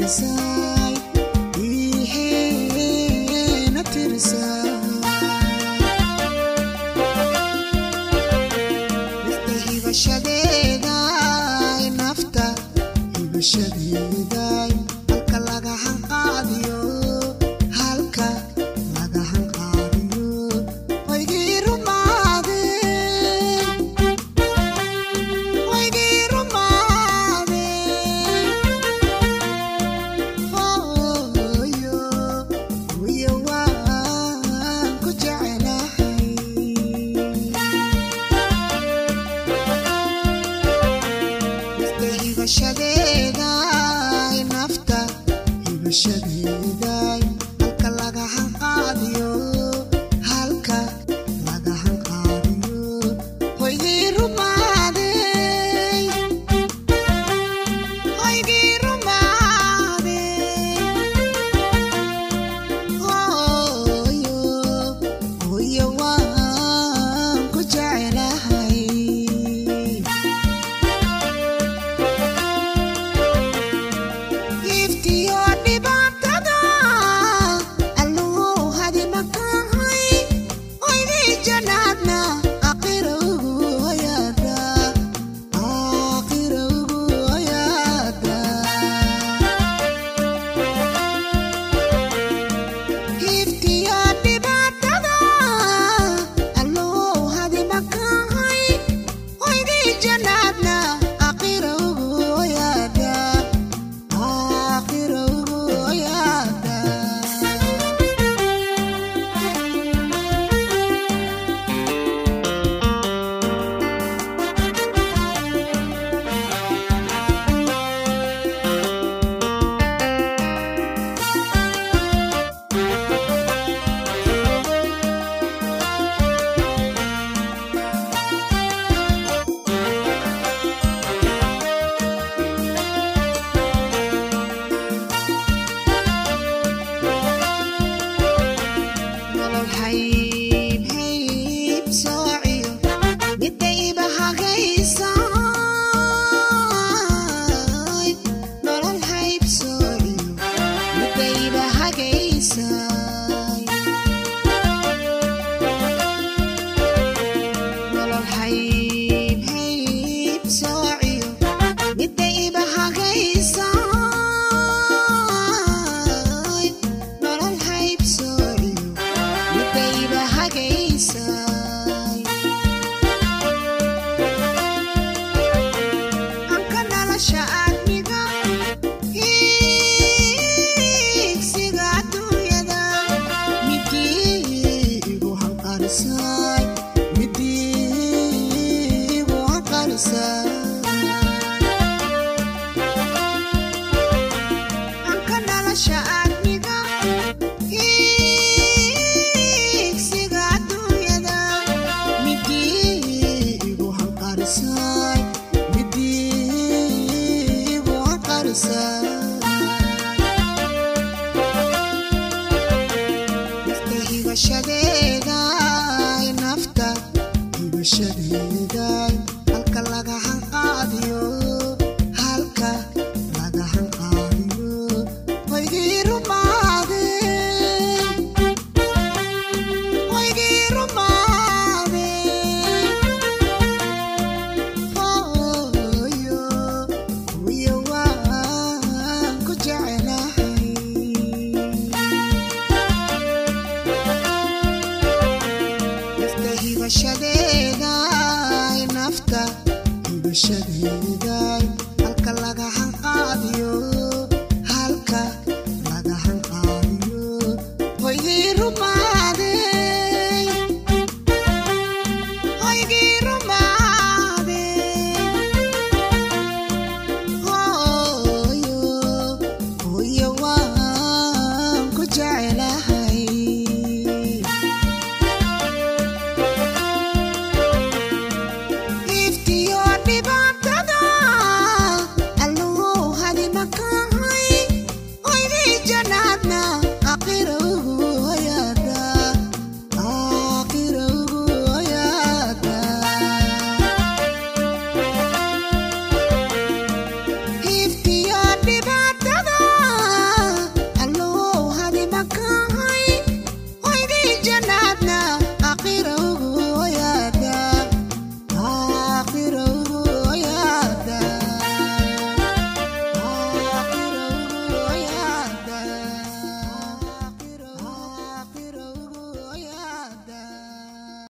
tirsay ihena tirsay nafta hibashadeeday nafta hibashadeeday halka laga hanqaadiyo halka laga hanqaadiyo waygii rumaadeen waygii rumaadeen hooyo wiyo waan ku jecelahay nafta hibashadeeday nafta hibashadeeday halka laga hanqaadiyo halka laga hanqaadiyo waygii rumaadeen waygii rumaadeen hooyo hooyo waan ku jecelahay iftiyo dhibaatada alluhu hadi makahay waydii jannaadna aakhira ugu hoyaada aakhira ugu hoyaada iftiyo dhibaatada alluhu hadi makahay waydii jannaadna aakhira ugu hoyaada aakhira ugu hoyaada nolol hayb hayb soociyo midayba hagaysay nolol hayb soociyo midayba hagaysay nolol hayb hayb soociyo midayba hagaysay nolol hayb soociyo midayba hagaysay anka nolosha aadmiga hiigsiga adduunyada midii igu hanqarisay midii igu hanqarisay anka nolosha